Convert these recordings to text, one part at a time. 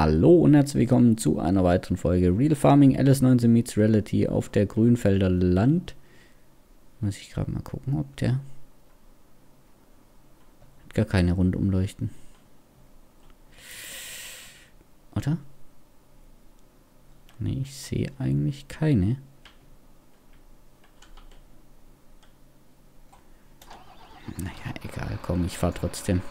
Hallo und herzlich willkommen zu einer weiteren Folge Real Farming LS19 meets Reality auf der Grünfelder Land. Muss ich gerade mal gucken, ob der... Hat gar keine Rundumleuchten. Oder? Ne, ich sehe eigentlich keine. Naja, egal, komm, ich fahre trotzdem.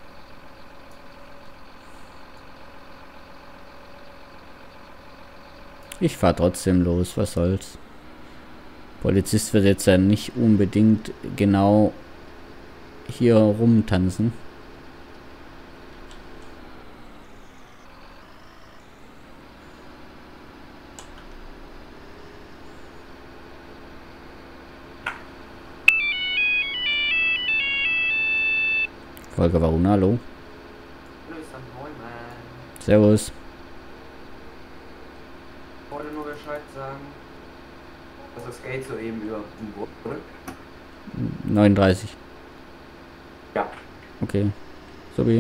Ich fahre trotzdem los, was soll's. Polizist wird jetzt ja nicht unbedingt genau hier rumtanzen. Volker Waruna, hallo. Servus. Ich wollte nur Bescheid sagen, dass das Geld soeben überwiesen wurde. 39. Ja, Okay. Sobi.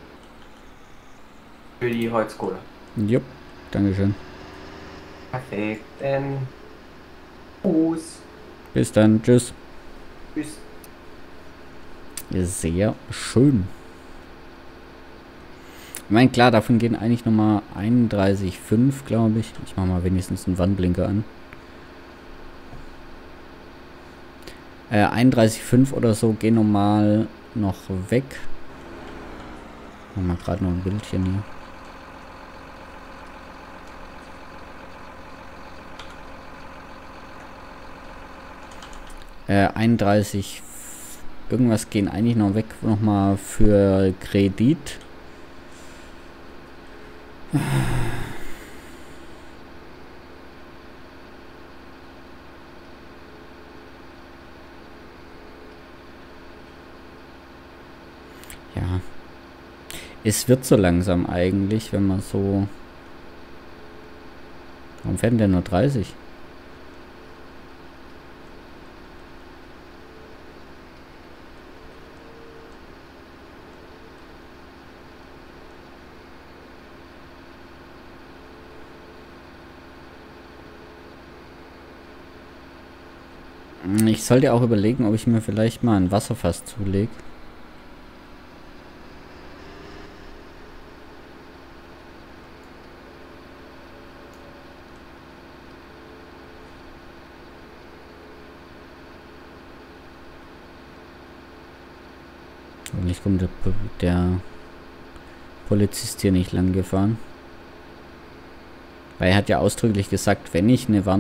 für die Holzkohle. Jupp. Dankeschön. Perfekt, dann Gruß. Bis dann. Tschüss. Tschüss. Sehr schön. Ich meine, klar, davon gehen eigentlich nochmal 31,5, glaube ich. Ich mache mal wenigstens einen Warnblinker an. 31,5 oder so gehen normal noch weg. Machen wir gerade noch ein Bildchen hier. Äh, 31 irgendwas gehen eigentlich noch weg, nochmal für Kredit. Ja. Es wird so langsam eigentlich, wenn man so... Warum werden denn nur 30? Ich sollte auch überlegen, ob ich mir vielleicht mal ein Wasserfass zulege. Hoffentlich kommt der Polizist hier nicht lang gefahren. Weil er hat ja ausdrücklich gesagt, wenn ich eine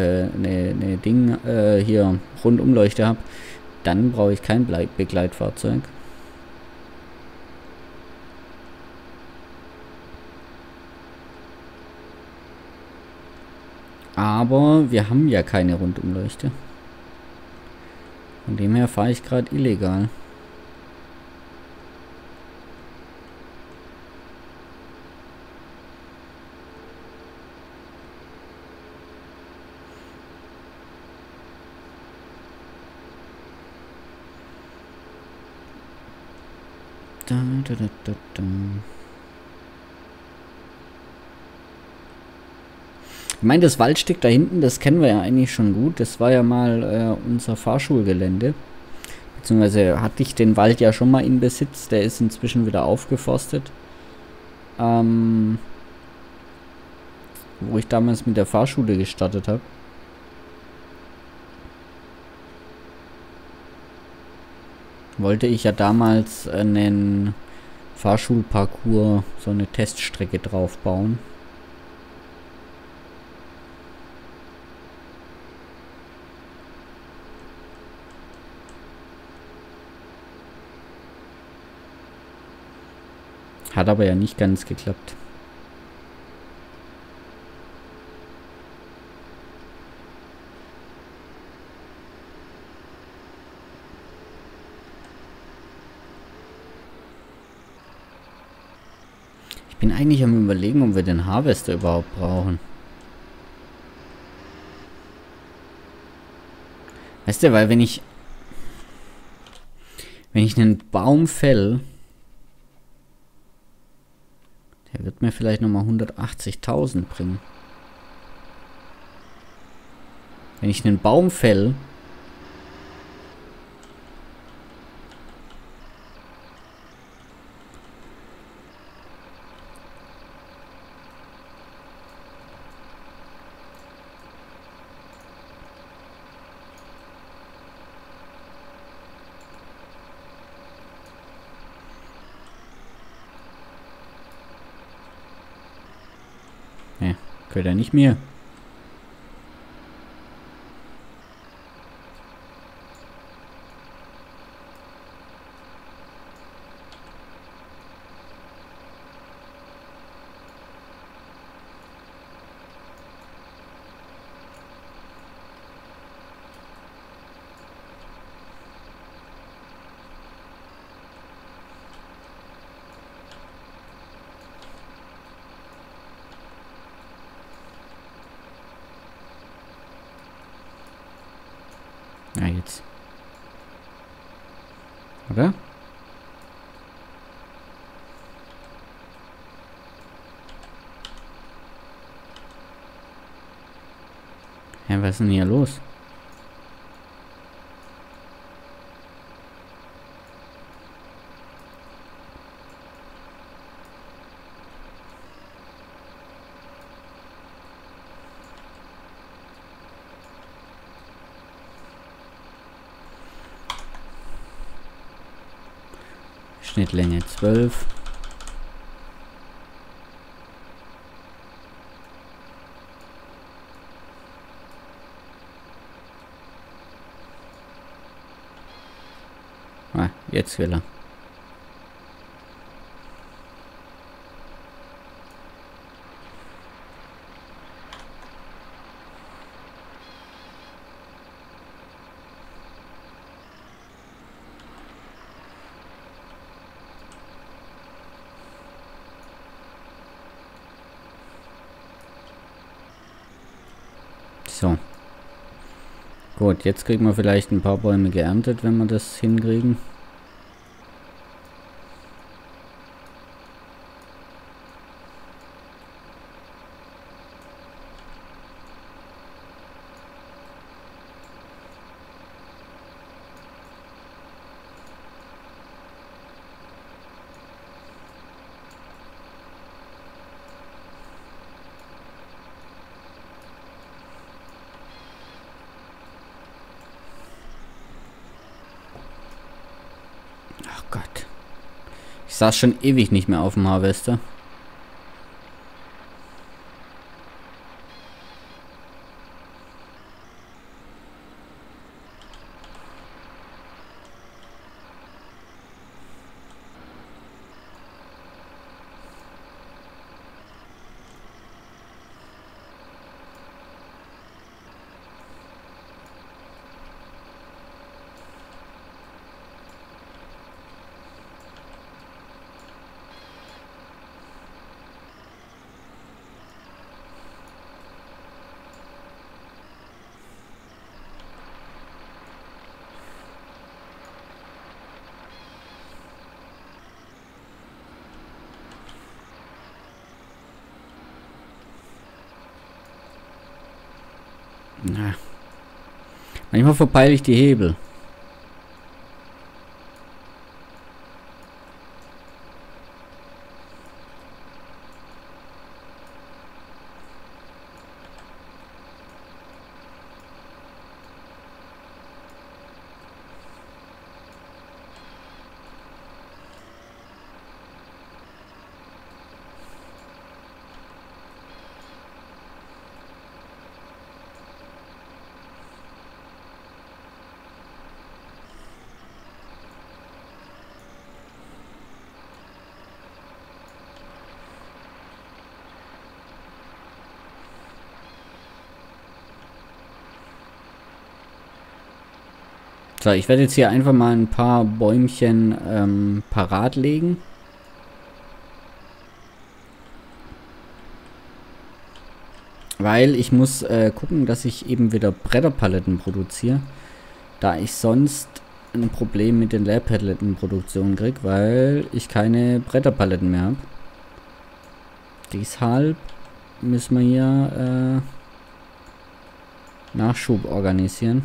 hier Rundumleuchte habe, dann brauche ich kein Begleitfahrzeug. Aber wir haben ja keine Rundumleuchte. Von dem her fahre ich gerade illegal. Ich meine, das Waldstück da hinten, das kennen wir ja eigentlich schon gut. Das war ja mal unser Fahrschulgelände. Beziehungsweise hatte ich den Wald ja schon mal in Besitz. Der ist inzwischen wieder aufgeforstet. Wo ich damals mit der Fahrschule gestartet habe. Wollte ich ja damals einen Fahrschulparcours, so eine Teststrecke drauf bauen. Hat aber ja nicht ganz geklappt. Ich bin eigentlich am Überlegen, ob wir den Harvester überhaupt brauchen. Weißt du, weil wenn ich einen Baum fäll, der Der wird mir vielleicht nochmal 180.000 bringen. Wenn ich einen Baum fäll. Ne, gehört ja nicht mir. Ja, jetzt. Oder? Ja, was ist denn hier los? Schnittlänge 12. Ah, jetzt will er. So. Gut, jetzt kriegen wir vielleicht ein paar Bäume geerntet, wenn wir das hinkriegen. Ach Gott. Ich saß schon ewig nicht mehr auf dem Harvester. Na. Manchmal verpeile ich die Hebel. So, ich werde jetzt hier einfach mal ein paar Bäumchen parat legen. Weil ich muss gucken, dass ich eben wieder Bretterpaletten produziere. Da ich sonst ein Problem mit den Leerpalettenproduktionen kriege, weil ich keine Bretterpaletten mehr habe. Deshalb müssen wir hier Nachschub organisieren.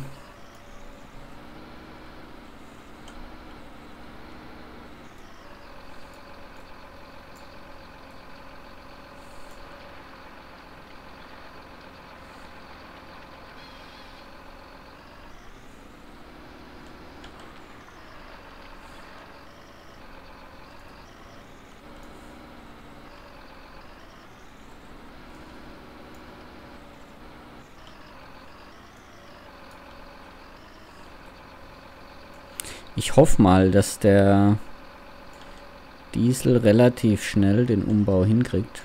Ich hoffe mal, dass der Diesel relativ schnell den Umbau hinkriegt.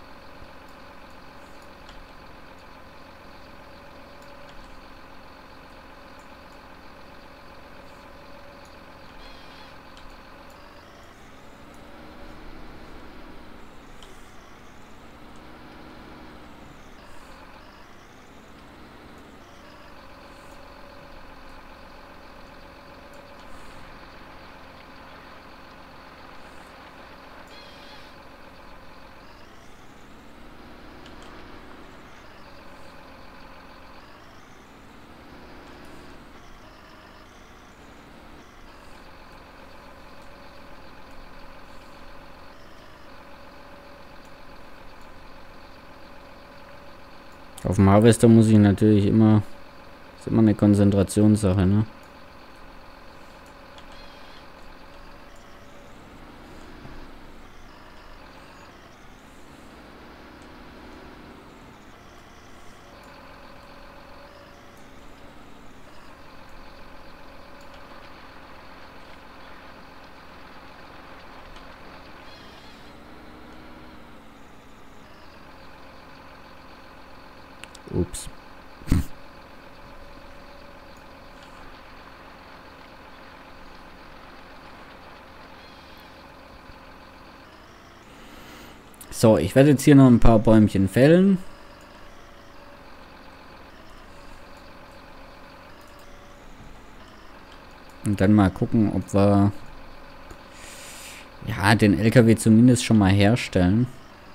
Auf dem Harvester muss ich natürlich immer, ist immer eine Konzentrationssache, ne? Ups. So, ich werde jetzt hier noch ein paar Bäumchen fällen. Und dann mal gucken, ob wir ja den LKW zumindest schon mal herstellen.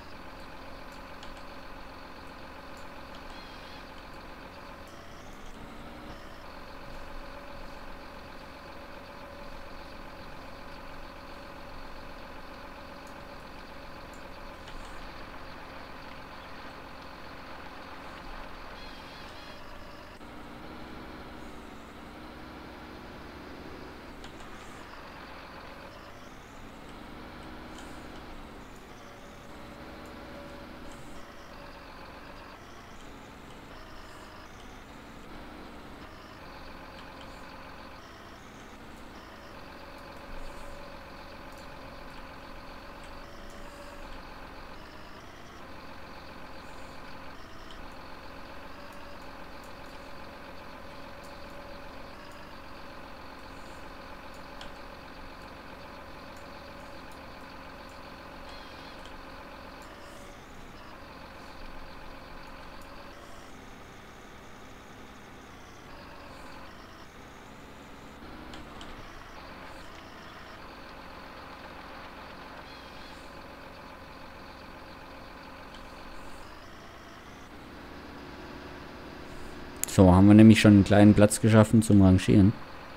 So, haben wir nämlich schon einen kleinen Platz geschaffen zum Rangieren.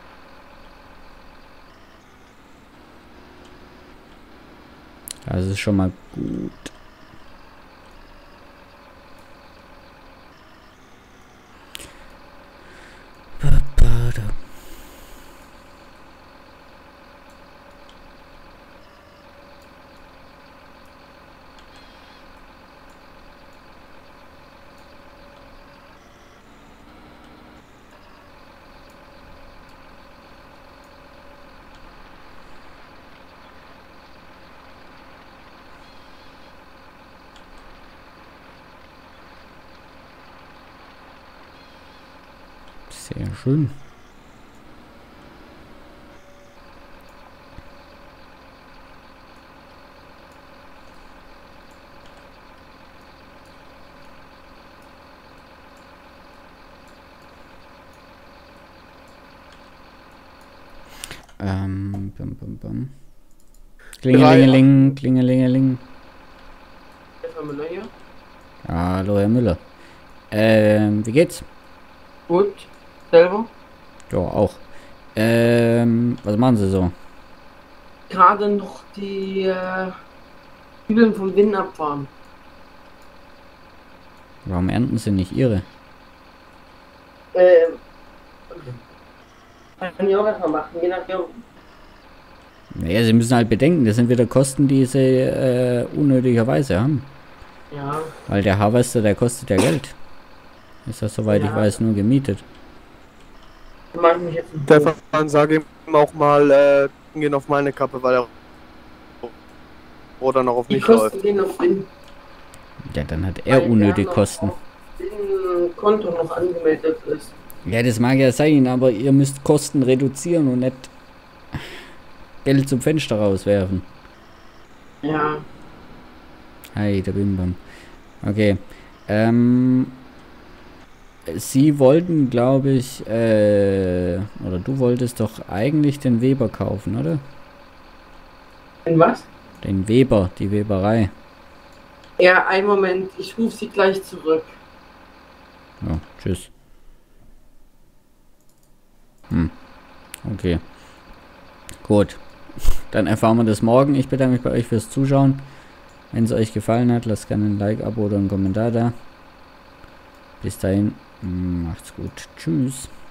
Das ist schon mal gut. Sehr schön. Bum, bum, bum. Klingelingeling, klingelingeling. Müller hier. Hallo, Herr Müller. Wie geht's? Gut. Selber? Ja, auch. Was machen Sie so? Gerade noch die Zwiebeln vom Wind abfahren. Warum ernten Sie nicht Ihre? Kann ich auch erstmal machen, je nachdem. Naja, Sie müssen halt bedenken, das sind wieder Kosten, die Sie unnötigerweise haben. Ja. Weil der Harvester, der kostet ja Geld. Ist das, soweit ich weiß, nur gemietet. Da mach ich mich jetzt ein Stefan, sage ihm auch mal, gehen auf meine Kappe, weil er oder noch auf Die mich Kosten läuft. gehen auf den, Ja, dann hat er unnötig Kosten. den Konto noch angemeldet ist. Ja, das mag ja sein, aber ihr müsst Kosten reduzieren und nicht Geld zum Fenster rauswerfen. Ja. Hi, der Bimbam. Okay. Sie wollten, glaube ich, oder du wolltest doch eigentlich den Weber kaufen, oder? In was? Den Weber, die Weberei. Ja, einen Moment, ich rufe sie gleich zurück. Ja, tschüss. Okay. Gut. Dann erfahren wir das morgen. Ich bedanke mich bei euch fürs Zuschauen. Wenn es euch gefallen hat, lasst gerne ein Like, Abo oder einen Kommentar da. Bis dahin, macht's gut. Tschüss.